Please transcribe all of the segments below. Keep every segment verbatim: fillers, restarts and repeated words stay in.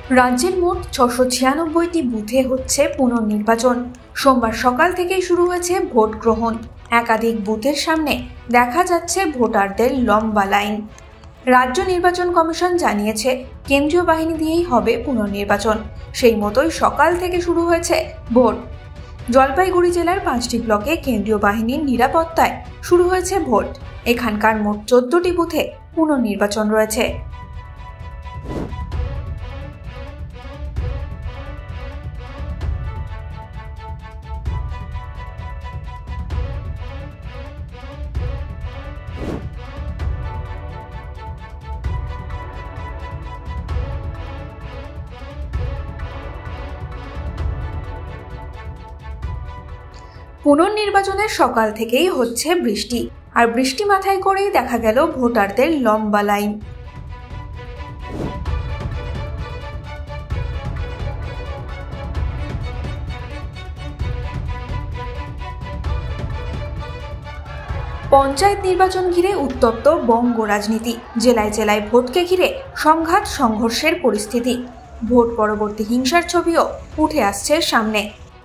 রাজ্যের মোট ছশো ছিয়ানব্বইটি বুথে হচ্ছে পুনর্নির্বাচন। সোমবার সকাল থেকেই শুরু হয়েছে ভোট গ্রহণ। একাধিক বুথের সামনে দেখা যাচ্ছে ভোটারদের লম্বা লাইন। রাজ্য নির্বাচন কমিশন জানিয়েছে, কেন্দ্রীয় বাহিনী দিয়েই হবে পুনর্নির্বাচন। সেই মতোই সকাল থেকে শুরু হয়েছে ভোট। জলপাইগুড়ি জেলার পাঁচটি ব্লকে কেন্দ্রীয় বাহিনীর নিরাপত্তায় শুরু হয়েছে ভোট। এখানকার মোট চোদ্দটি বুথে পুনর্নির্বাচন রয়েছে। পুনর্নির্বাচনের সকাল থেকেই হচ্ছে বৃষ্টি, আর বৃষ্টি মাথায় করেই দেখা গেল ভোটারদের লম্বা লাইন। পঞ্চায়েত নির্বাচন ঘিরে উত্তপ্ত বঙ্গ রাজনীতি। জেলায় জেলায় ভোটকে ঘিরে সংঘাত সংঘর্ষের পরিস্থিতি। ভোট পরবর্তী হিংসার ছবিও উঠে আসছে সামনে।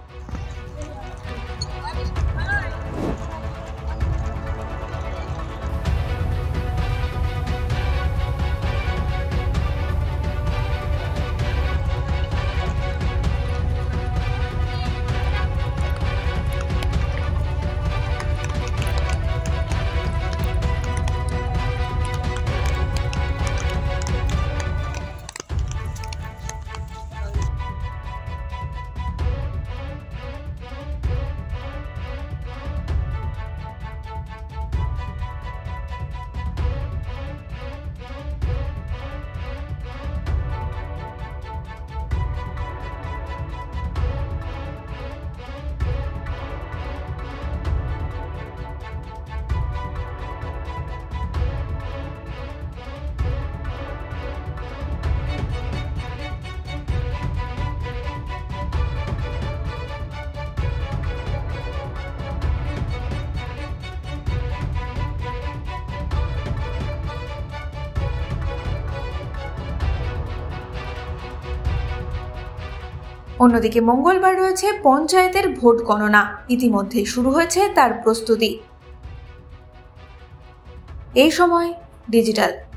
অন্যদিকে মঙ্গলবার রয়েছে পঞ্চায়েতের ভোট গণনা। ইতিমধ্যেই শুরু হয়েছে তার প্রস্তুতি। এই সময় ডিজিটাল।